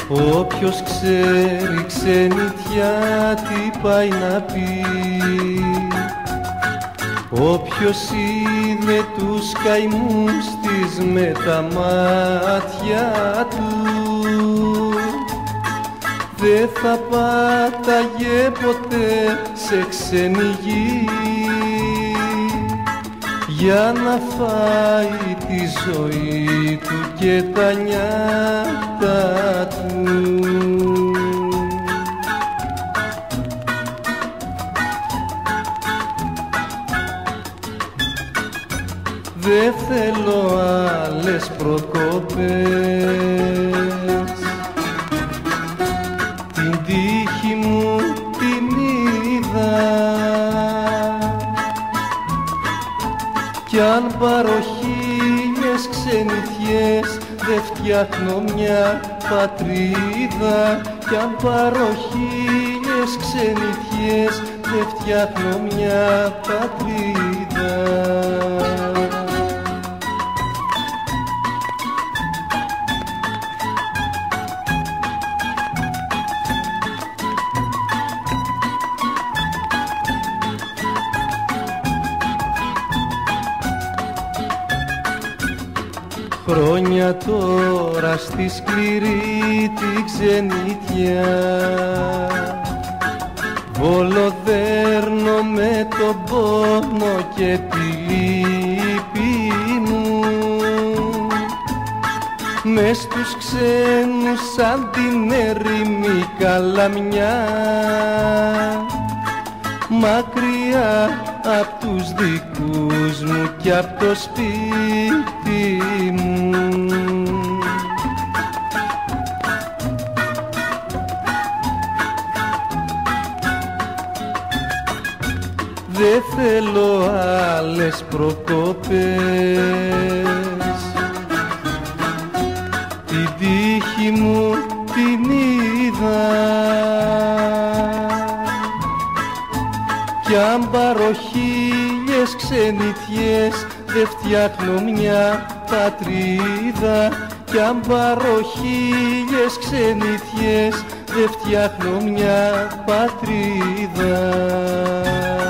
Όποιος ξέρει ξενιτιά τι πάει να πει, όποιος είδε τους καημούς της με τα μάτια του, δε θα πάταγε ποτέ σε ξένη γη για να φάει τη ζωή του και τα νιάτα του. Δε θέλω άλλες προκοπές, την τύχη μου την είδα, κι αν πάρω χίλιες ξενιτιές δε φτιάχνω μια πατρίδα, κι αν πάρω χίλιες ξενιτιές δε φτιάχνω μια πατρίδα. Χρόνια τώρα στη σκληρή τη ξενιτιά βολοδέρνω με τον πόνο και τη λύπη μου, μες στους ξένους σαν την ερήμη καλαμιά, μακριά απ' τους δικούς μου κι απ' το σπίτι μου. Δε θέλω άλλες προκοπές, την τύχη μου την είδα, κι αν πάρω χίλιες ξενιτιές δε φτιάχνω μια πατρίδα, κι αν πάρω χίλιες ξενιτιές δε φτιάχνω μια πατρίδα.